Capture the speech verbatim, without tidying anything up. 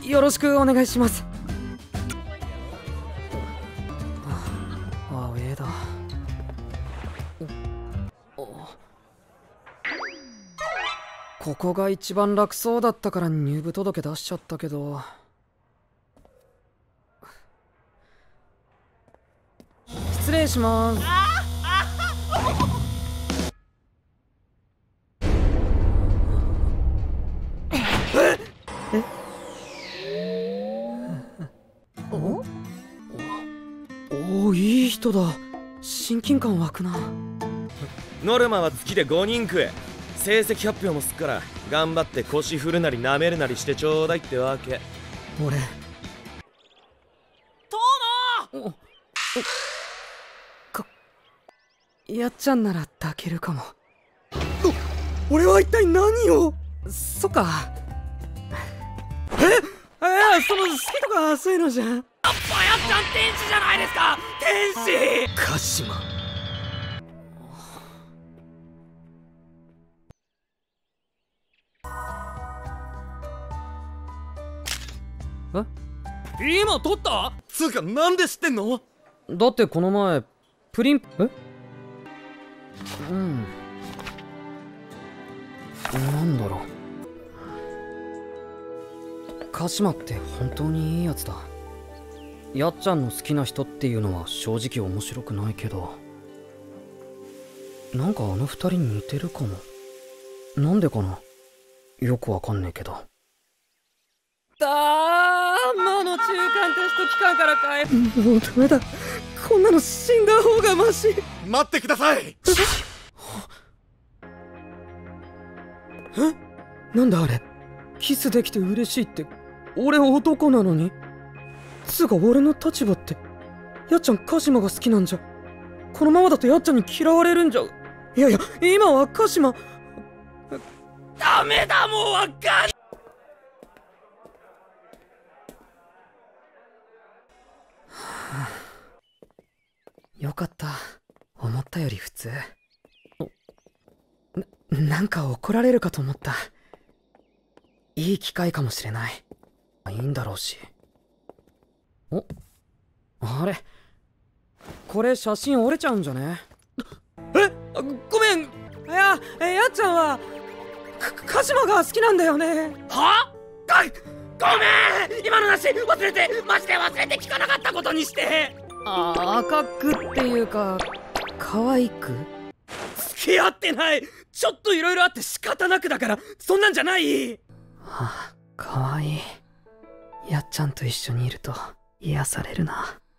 よろしくお願いします。アウェーだ。ここが一番楽そうだったから入部届出しちゃったけど。失礼します。え？お？おお、いい人だ。親近感湧くな。 ノルマは月でごにん食え。成績発表もすっから頑張って腰振るなり舐めるなりしてちょうだいってわけ。 俺殿！おかやっちゃんなら抱けるかも。俺は一体何を。そっか。ええー、その好きとかそういうのじゃ。やっぱやっちゃん天使じゃないですか。天使鹿島。 え？今取った？ つうかなんで知ってんの？ だってこの前プリンえうんなんだろう。鹿島って本当にいいやつだ。やっちゃんの好きな人っていうのは正直面白くないけど、なんかあの二人似てるかも。なんでかな、よくわかんねえけど。だー魔の中間テスト期間からかえ。もうダメだ、こんなの死んだ方がマシ。 待ってください。 え？なんだあれ、キスできて嬉しいって。俺男なのに。つうか俺の立場って、やっちゃん鹿島が好きなんじゃ。このままだとやっちゃんに嫌われるんじゃ。いやいや今は鹿島。 ダメだ、もうわかん。 よかった、思ったより普通。な、なんか怒られるかと思った。いい機会かもしれない。いいんだろうし。お、あれこれ写真折れちゃうんじゃね？え、ごめん。いや、やっちゃんは鹿島が好きなんだよね。 は？ご、ごめん、今の話忘れて、マジで忘れて聞かなかったことにして。 あ、赤くっていうか可愛く。 付き合ってない。ちょっといろいろあって仕方なくだから、そんなんじゃない。 はあ、可愛い。やっちゃんと一緒にいると癒されるな。